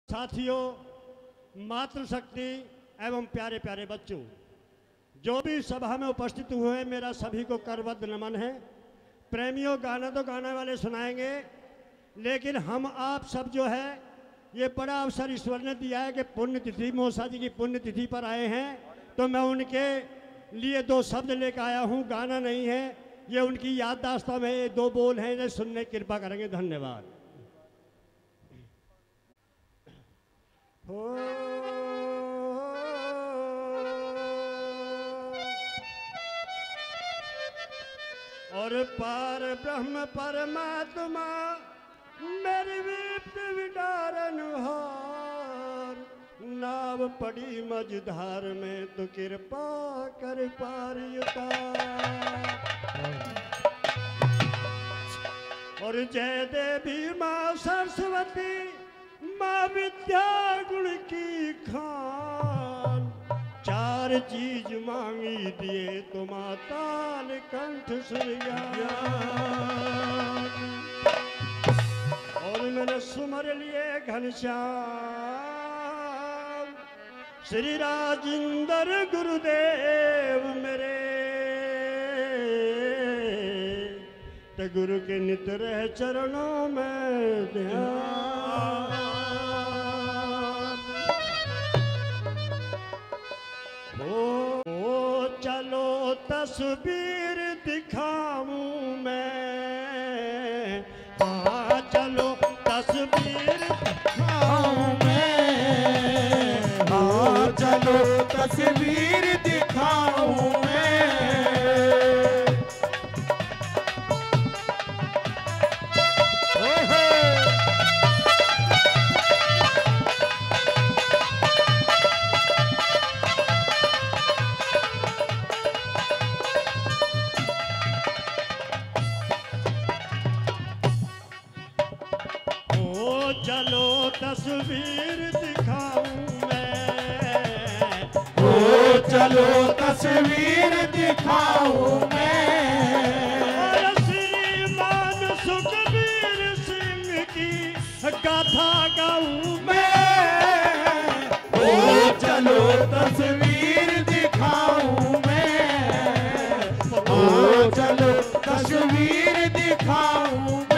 साथियों, मातृशक्ति एवं प्यारे प्यारे बच्चों, जो भी सभा में उपस्थित हुए, मेरा सभी को करबद्ध नमन है। प्रेमियों, गाना तो गाने वाले सुनाएंगे, लेकिन हम आप सब जो है ये बड़ा अवसर ईश्वर ने दिया है कि पुण्यतिथि मौसा जी की पुण्यतिथि पर आए हैं, तो मैं उनके लिए दो शब्द लेकर आया हूँ। गाना नहीं है, ये उनकी याददाश्त में ये दो बोल हैं, इन्हें सुनने की कृपा करेंगे। धन्यवाद। और पार ब्रह्म परमात्मा मेरी विप्त विदारन हार, नाव पड़ी मझधार में तो कृपा कर पार उतार। और जय देवी माँ सरस्वती, माँ विद्या गुण की खान, चार चीज मांगी दिए तो माताल कंठ सुरज्ञान। और मैंने सुमर लिए घनश्याम, श्री राजेंद्र गुरुदेव मेरे, ते गुरु के नित रह चरणों में ध्यान। ओ चलो तस्वीर दिखाऊं मैं, हाँ चलो तस्वीर दिखाऊं मैं, हाँ चलो तस्वीर दिखाऊं मैं। चलो तस्वीर दिखाऊं मैं, ओ चलो तस्वीर दिखाऊं मैं। और श्रीमान सुखबीर सिंह की गाथा गाऊं मैं। ओ चलो तस्वीर दिखाऊं मैं, ओ चलो तस्वीर दिखाऊं मैं।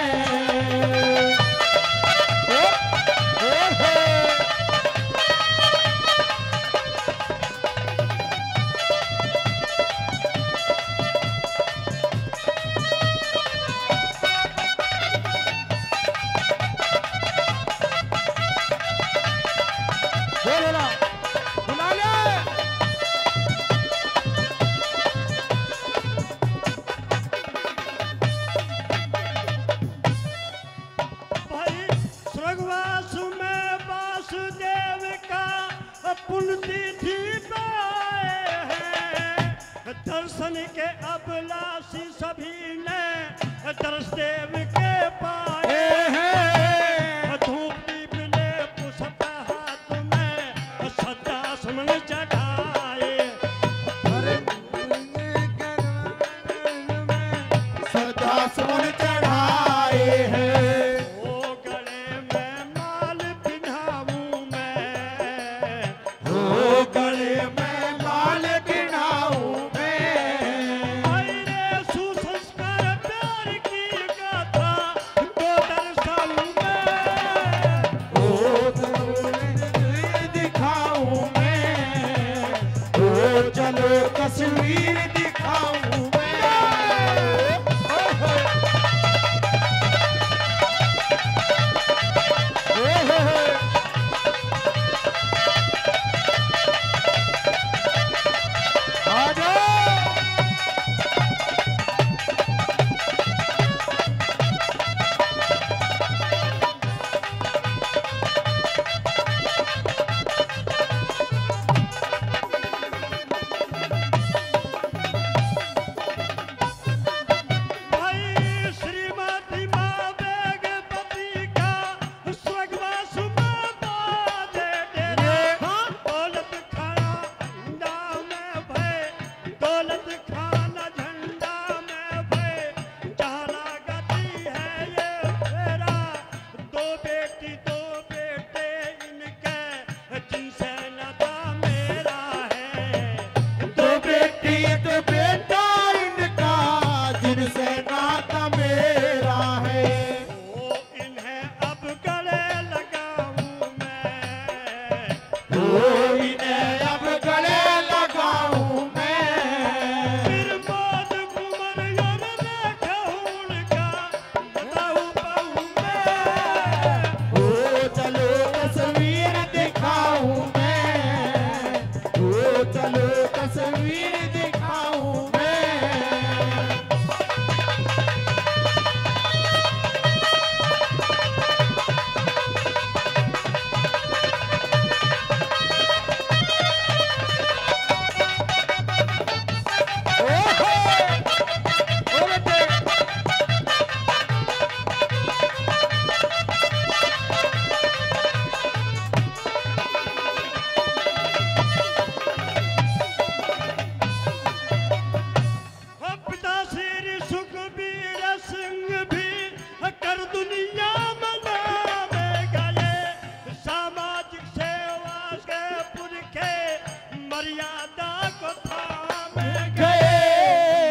दर्शन के अभिलाषी सभी ने दर्श देव के पाए हैं। धूप दीप ले पुष्प हाथ में सदा सुमन चढ़ाए, सदा सुमन चढ़ाए हैं। ओ गले में माल पिन्हाऊं मैं, ओ गले में माल पिन्हाऊं तस्वीर दिखाऊं इन्हें अब गले लगाऊं मैं। फिर मौत कुंवर यम देखा उनका बताऊं पाऊं मैं। चलो तस्वीर दिखाऊं मैं। चलो तस्वीर दिखाऊं मैं। पिता श्री सुखबीर सिंह भी कर दुनिया मनावे गए। सामाजिक सेवा के पुरखे मर्यादा को थामे गए।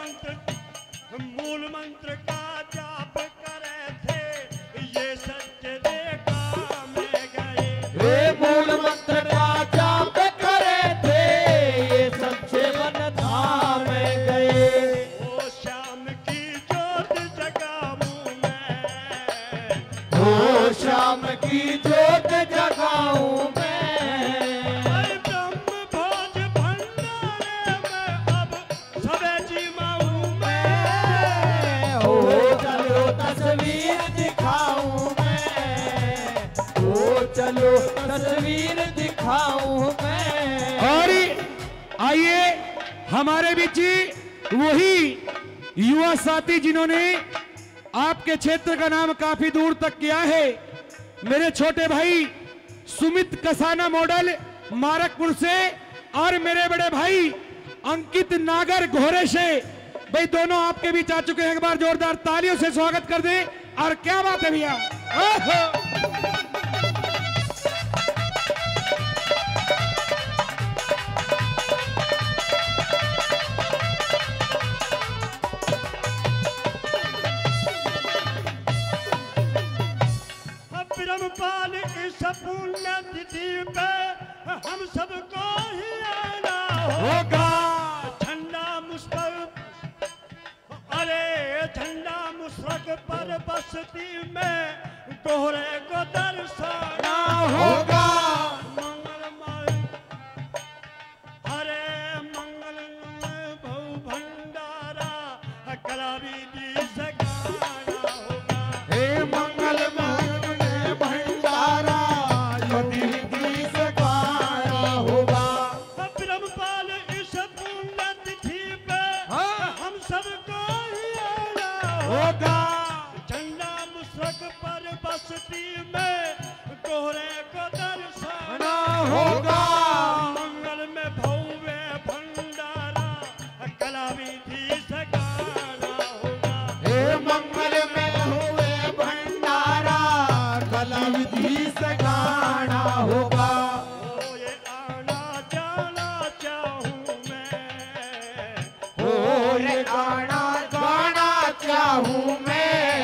मूल मंत्र का जाप करे थे ये सच्चे काम गए। मूल मंत्र का जाप करे थे ये सच्चे मन धाम गए। ओ शाम की ज्योत जगाऊं मैं। ओ शाम की ज्योत जगाऊं मैं। ब्रह्म भोज भंडारे में अब सबे जीवाऊं मैं। ओ चलो तस्वीर दिखाऊं मैं। ओ चलो तस्वीर दिखाऊं मैं। और आइए हमारे बीच वही युवा साथी जिन्होंने आपके क्षेत्र का नाम काफी दूर तक किया है, मेरे छोटे भाई सुमित कसाना मॉडल मारकपुर से और मेरे बड़े भाई अंकित नागर घोरे से। भाई दोनों आपके बीच आ चुके हैं, एक बार जोरदार तालियों से स्वागत कर दें। और क्या बात है भैया, ब्रह्मपाल इस पुण्य तिथि पे हम सबको ही आना होगा। झंडा मुश्तक अरे झंडा मुशरक पर बस्ती में कोहरे को दर्शाना होगा। मंगलमय अरे मंगलमय भव भंडारा कलावी दी से गाना होगा। हे मंगलमय भंडारा यदि विधि से गाना होगा। ब्रह्मपाल इस पुण्य तिथि पे हम सबको ही आना होगा। झंडा मुशरक पर बस्ती में कोहरे को दर्शाना होगा। मंगल में भव्य भंडारा कला विधि से गाना होगा। हे मंगल में हुए भंडारा कला विधि से गाना होगा। ओ ये आना जाना चाहूं मैं। ओ ये गाना गाना चाहूं मैं।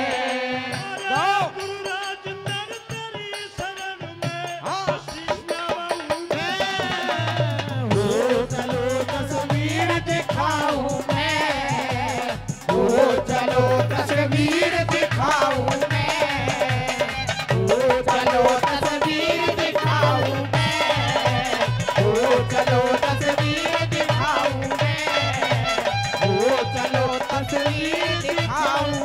गुरुराज नर तेरी शरण में शीश नवाऊं मैं। ओ चलो तस्वीर दिखाऊं मैं। ओ चलो तस्वीर दिखाऊं मैं। ओ चलो तस्वीर दिखाऊं मैं। ओ चलो तस्वीर दिखाऊं मैं। ओ चलो तस्वीर दिखाऊं